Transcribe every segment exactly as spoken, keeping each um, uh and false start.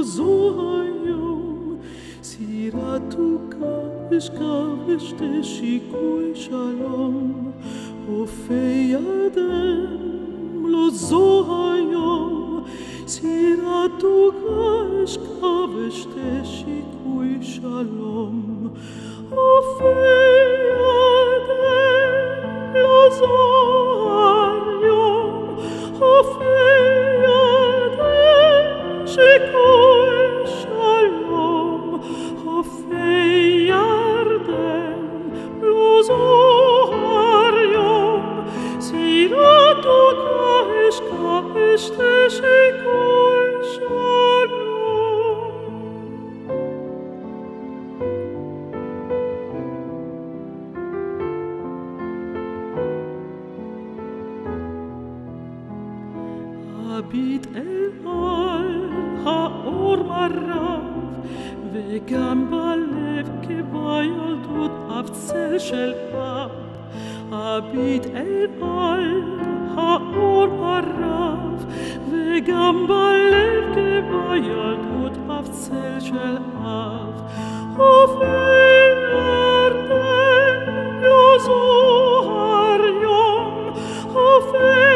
היום, סירתוקה ושכבשתי שיקוי שלום, אופי ידם לא זו היום, סירתוקה ושכבשתי שיקוי שלום, אופי ידם לא זו היום, אופי ידם שיקוי שלום, אופי ירדן לא זו היום, סירתוקה ושכבשתי שיקוי שלום. הביט אל על האור מרב, וגם בלב כבילדות אף צל של אב. הביט אל על האור מרב, וגם בלב כבילדות אף צל של אב. אופי ירדן לא זוהר יום, אופי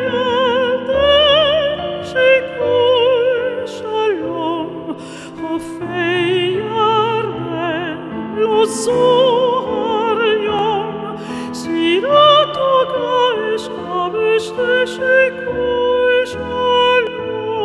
שיקוי שלום, אופי ירדן לא זוהר יום, סירתוקה ושכבשתי שיקוי שלום.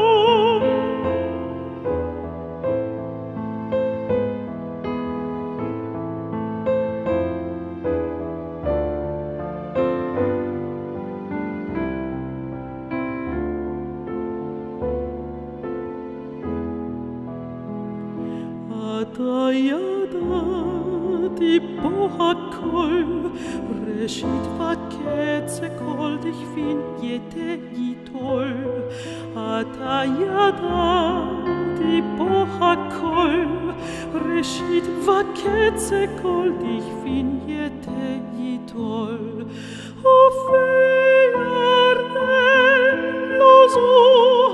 אתה ידעתי פה הכל, ראשית וקץ כל דכפין יתהי טול. אתה ידעתי פה הכל, ראשית וקץ כל דכפין יתהי טול. אופי ירדן לא זו